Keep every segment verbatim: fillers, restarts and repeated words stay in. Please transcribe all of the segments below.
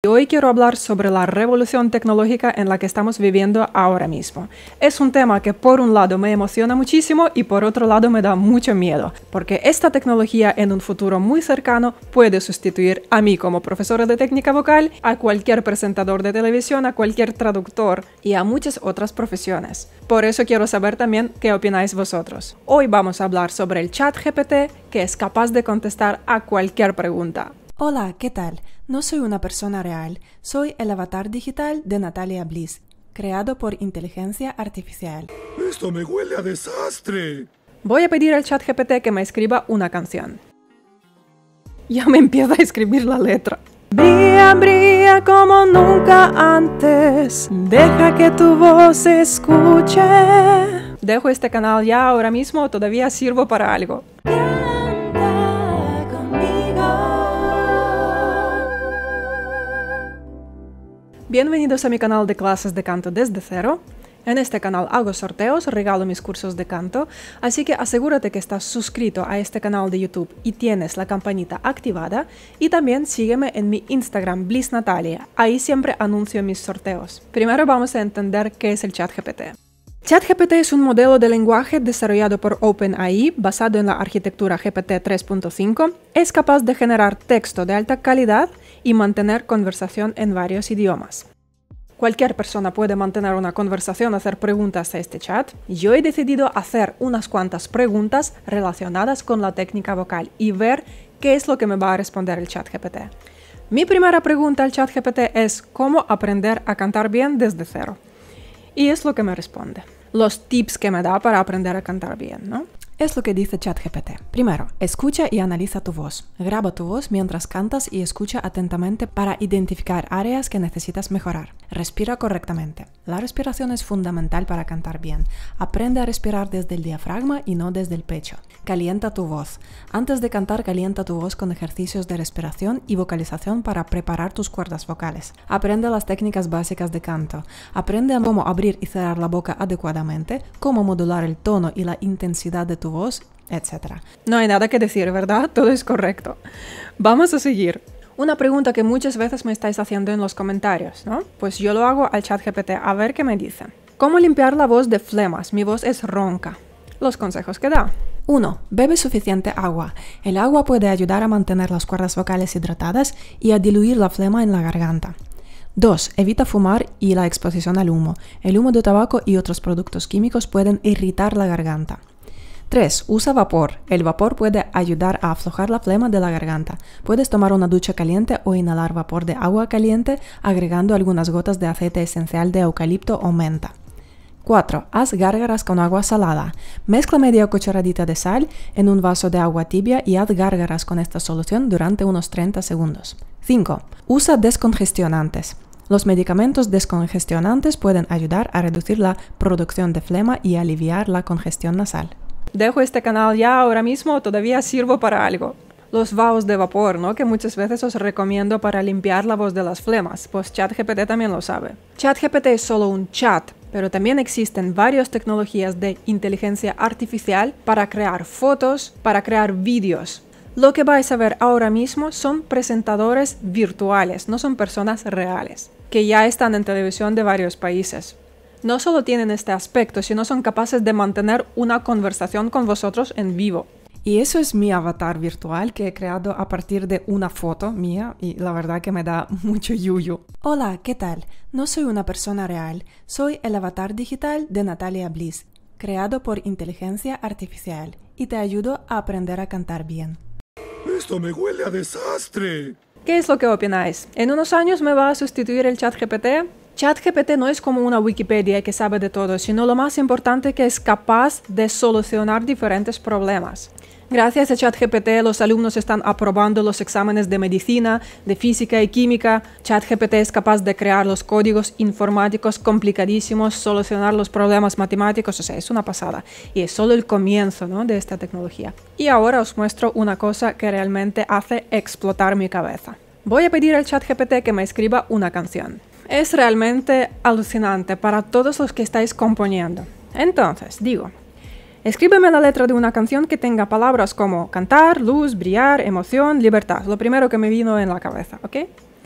Hoy quiero hablar sobre la revolución tecnológica en la que estamos viviendo ahora mismo. Es un tema que por un lado me emociona muchísimo y por otro lado me da mucho miedo, porque esta tecnología en un futuro muy cercano puede sustituir a mí como profesora de técnica vocal, a cualquier presentador de televisión, a cualquier traductor y a muchas otras profesiones. Por eso quiero saber también qué opináis vosotros. Hoy vamos a hablar sobre el ChatGPT, que es capaz de contestar a cualquier pregunta. Hola, ¿qué tal? No soy una persona real, soy el avatar digital de Natalia Bliss, creado por inteligencia artificial. ¡Esto me huele a desastre! Voy a pedir al ChatGPT que me escriba una canción. Ya me empieza a escribir la letra. Brilla, brilla como nunca antes, deja que tu voz se escuche. ¿Dejo este canal ya ahora mismo o todavía sirvo para algo? Bienvenidos a mi canal de clases de canto desde cero. En este canal hago sorteos, regalo mis cursos de canto, así que asegúrate que estás suscrito a este canal de YouTube y tienes la campanita activada, y también sígueme en mi Instagram Bliss Natalia, ahí siempre anuncio mis sorteos. Primero vamos a entender qué es el ChatGPT. ChatGPT es un modelo de lenguaje desarrollado por OpenAI basado en la arquitectura G P T tres punto cinco. Es capaz de generar texto de alta calidad y mantener conversación en varios idiomas. Cualquier persona puede mantener una conversación, hacer preguntas a este chat. Yo he decidido hacer unas cuantas preguntas relacionadas con la técnica vocal y ver qué es lo que me va a responder el ChatGPT. Mi primera pregunta al ChatGPT es ¿cómo aprender a cantar bien desde cero? Y es lo que me responde. Los tips que me da para aprender a cantar bien, ¿no? Es lo que dice ChatGPT. Primero, escucha y analiza tu voz. Graba tu voz mientras cantas y escucha atentamente para identificar áreas que necesitas mejorar. Respira correctamente. La respiración es fundamental para cantar bien. Aprende a respirar desde el diafragma y no desde el pecho. Calienta tu voz. Antes de cantar, calienta tu voz con ejercicios de respiración y vocalización para preparar tus cuerdas vocales. Aprende las técnicas básicas de canto. Aprende a cómo abrir y cerrar la boca adecuadamente, cómo modular el tono y la intensidad de tu voz, etcétera. No hay nada que decir, ¿verdad? Todo es correcto. Vamos a seguir. Una pregunta que muchas veces me estáis haciendo en los comentarios, ¿no? Pues yo lo hago al ChatGPT a ver qué me dice. ¿Cómo limpiar la voz de flemas? Mi voz es ronca. Los consejos que da. uno. Bebe suficiente agua. El agua puede ayudar a mantener las cuerdas vocales hidratadas y a diluir la flema en la garganta. dos. Evita fumar y la exposición al humo. El humo de tabaco y otros productos químicos pueden irritar la garganta. tres. Usa vapor. El vapor puede ayudar a aflojar la flema de la garganta. Puedes tomar una ducha caliente o inhalar vapor de agua caliente agregando algunas gotas de aceite esencial de eucalipto o menta. cuatro. Haz gárgaras con agua salada. Mezcla media cucharadita de sal en un vaso de agua tibia y haz gárgaras con esta solución durante unos treinta segundos. cinco. Usa descongestionantes. Los medicamentos descongestionantes pueden ayudar a reducir la producción de flema y aliviar la congestión nasal. ¿Dejo este canal ya ahora mismo o todavía sirvo para algo? Los vaos de vapor, ¿no? Que muchas veces os recomiendo para limpiar la voz de las flemas, pues ChatGPT también lo sabe. ChatGPT es solo un chat, pero también existen varias tecnologías de inteligencia artificial para crear fotos, para crear vídeos. Lo que vais a ver ahora mismo son presentadores virtuales, no son personas reales, que ya están en televisión de varios países. No solo tienen este aspecto, sino son capaces de mantener una conversación con vosotros en vivo. Y eso es mi avatar virtual que he creado a partir de una foto mía y la verdad que me da mucho yuyu. Hola, ¿qué tal? No soy una persona real, soy el avatar digital de Natalia Bliss, creado por inteligencia artificial y te ayudo a aprender a cantar bien. ¡Esto me huele a desastre! ¿Qué es lo que opináis? ¿En unos años me va a sustituir el ChatGPT? ChatGPT no es como una Wikipedia que sabe de todo, sino lo más importante que es capaz de solucionar diferentes problemas. Gracias a ChatGPT, los alumnos están aprobando los exámenes de medicina, de física y química. ChatGPT es capaz de crear los códigos informáticos complicadísimos, solucionar los problemas matemáticos, o sea, es una pasada. Y es solo el comienzo, ¿no?, de esta tecnología. Y ahora os muestro una cosa que realmente hace explotar mi cabeza. Voy a pedir al ChatGPT que me escriba una canción. Es realmente alucinante para todos los que estáis componiendo. Entonces, digo, escríbeme la letra de una canción que tenga palabras como cantar, luz, brillar, emoción, libertad. Lo primero que me vino en la cabeza, ¿ok?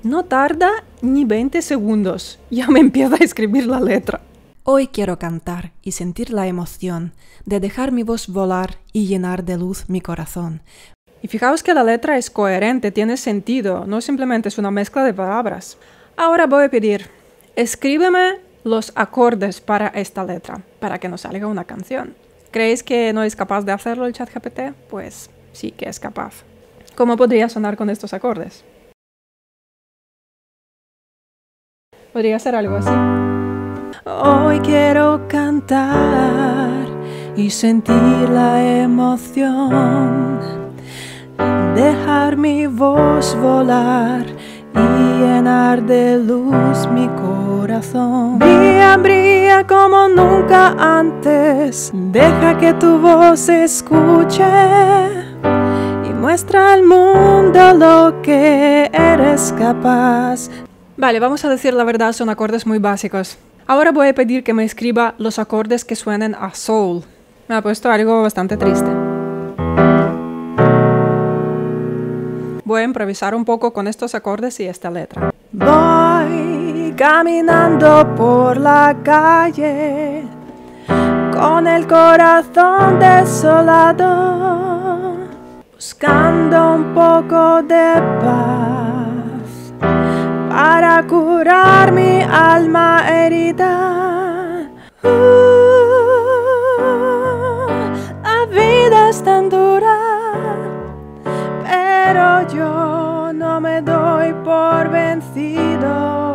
No tarda ni veinte segundos. Ya me empieza a escribir la letra. Hoy quiero cantar y sentir la emoción de dejar mi voz volar y llenar de luz mi corazón. Y fijaos que la letra es coherente, tiene sentido, no simplemente es una mezcla de palabras. Ahora voy a pedir, escríbeme los acordes para esta letra, para que nos salga una canción. ¿Creéis que no es capaz de hacerlo el ChatGPT? Pues sí que es capaz. ¿Cómo podría sonar con estos acordes? Podría ser algo así. Hoy quiero cantar y sentir la emoción, dejar mi voz volar y llenar de luz mi corazón. Brilla, brilla como nunca antes, deja que tu voz se escuche y muestra al mundo lo que eres capaz. Vale, vamos a decir la verdad, son acordes muy básicos. Ahora voy a pedir que me escriba los acordes que suenen a soul. Me ha puesto algo bastante triste. Voy a improvisar un poco con estos acordes y esta letra. Voy caminando por la calle con el corazón desolado, buscando un poco de paz para curar mi alma herida. Uh, la vida es tan dura, pero yo no me doy por vencido.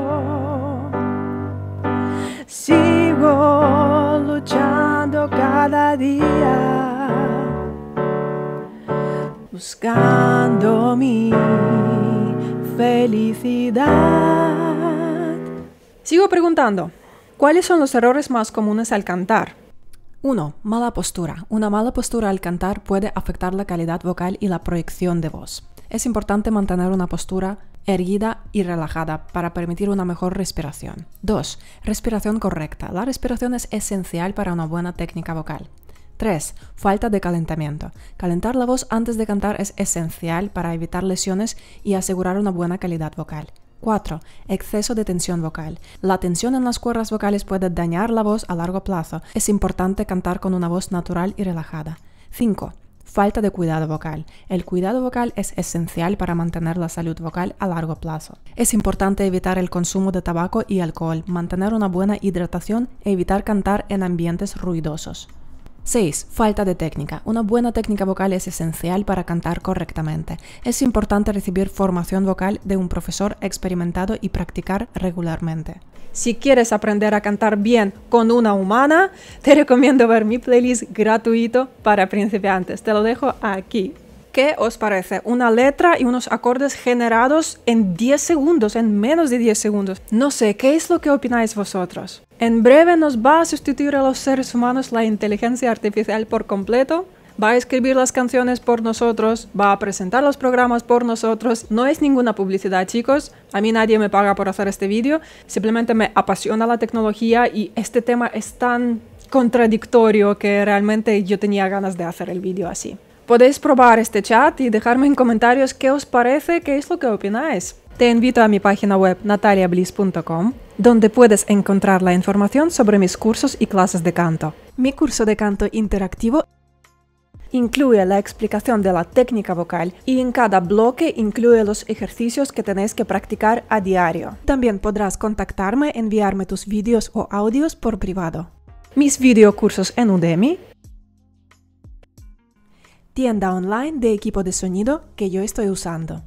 Sigo luchando cada día, buscando mi felicidad. Sigo preguntando, ¿cuáles son los errores más comunes al cantar? uno. Mala postura. Una mala postura al cantar puede afectar la calidad vocal y la proyección de voz. Es importante mantener una postura erguida y relajada para permitir una mejor respiración. dos. Respiración correcta. La respiración es esencial para una buena técnica vocal. tres. Falta de calentamiento. Calentar la voz antes de cantar es esencial para evitar lesiones y asegurar una buena calidad vocal. cuatro. Exceso de tensión vocal. La tensión en las cuerdas vocales puede dañar la voz a largo plazo. Es importante cantar con una voz natural y relajada. cinco. Falta de cuidado vocal. El cuidado vocal es esencial para mantener la salud vocal a largo plazo. Es importante evitar el consumo de tabaco y alcohol, mantener una buena hidratación e evitar cantar en ambientes ruidosos. seis. Falta de técnica. Una buena técnica vocal es esencial para cantar correctamente. Es importante recibir formación vocal de un profesor experimentado y practicar regularmente. Si quieres aprender a cantar bien con una humana, te recomiendo ver mi playlist gratuito para principiantes. Te lo dejo aquí. ¿Qué os parece? Una letra y unos acordes generados en diez segundos, en menos de diez segundos. No sé, ¿qué es lo que opináis vosotros? ¿En breve nos va a sustituir a los seres humanos la inteligencia artificial por completo? ¿Va a escribir las canciones por nosotros? ¿Va a presentar los programas por nosotros? No es ninguna publicidad, chicos. A mí nadie me paga por hacer este vídeo. Simplemente me apasiona la tecnología y este tema es tan contradictorio que realmente yo tenía ganas de hacer el vídeo así. Podéis probar este chat y dejarme en comentarios qué os parece, qué es lo que opináis. Te invito a mi página web natalia bliss punto com, donde puedes encontrar la información sobre mis cursos y clases de canto. Mi curso de canto interactivo incluye la explicación de la técnica vocal y en cada bloque incluye los ejercicios que tenéis que practicar a diario. También podrás contactarme, enviarme tus vídeos o audios por privado. Mis videocursos en Udemy, tienda online de equipo de sonido que yo estoy usando.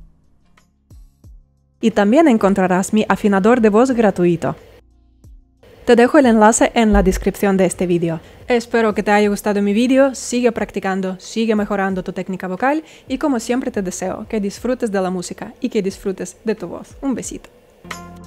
Y también encontrarás mi afinador de voz gratuito. Te dejo el enlace en la descripción de este vídeo. Espero que te haya gustado mi vídeo, sigue practicando, sigue mejorando tu técnica vocal y como siempre te deseo que disfrutes de la música y que disfrutes de tu voz. Un besito.